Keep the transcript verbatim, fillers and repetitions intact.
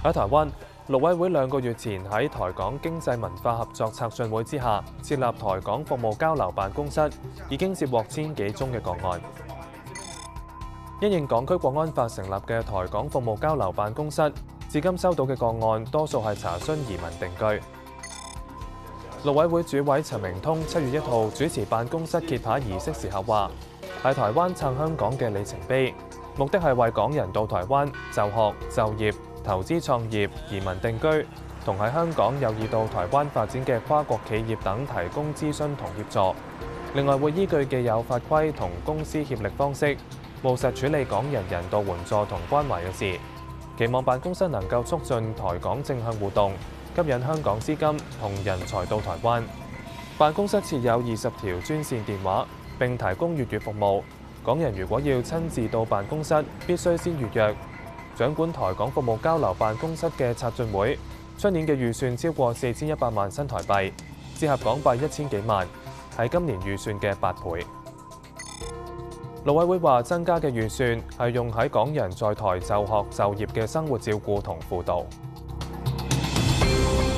喺台灣，陸委會兩個月前喺台港經濟文化合作策進會之下設立台港服務交流辦公室，已經接獲千幾宗嘅個案。因應港區國安法成立嘅台港服務交流辦公室，至今收到嘅個案多數係查詢移民定居。陸委會主委陳明通七月一號主持辦公室揭牌儀式時候話，係台灣撐香港嘅里程碑，目的係為港人到台灣就學、就業、投資創業、移民定居，同喺香港有意到台灣發展嘅跨國企業等提供諮詢同協助。另外會依據既有法規同公私協力方式，務實處理港人人道援助同關懷嘅事。期望辦公室能夠促進台港正向互動，吸引香港資金同人才到台灣。辦公室設有二十條專線電話，並提供粵語服務。港人如果要親自到辦公室，必須先預約。掌管台港服務交流辦公室嘅策進會，出年嘅預算超過四千一百萬新台幣，折合港幣一千幾萬，係今年預算嘅八倍。陸委會話增加嘅預算係用喺港人在台就學就業嘅生活照顧同輔導。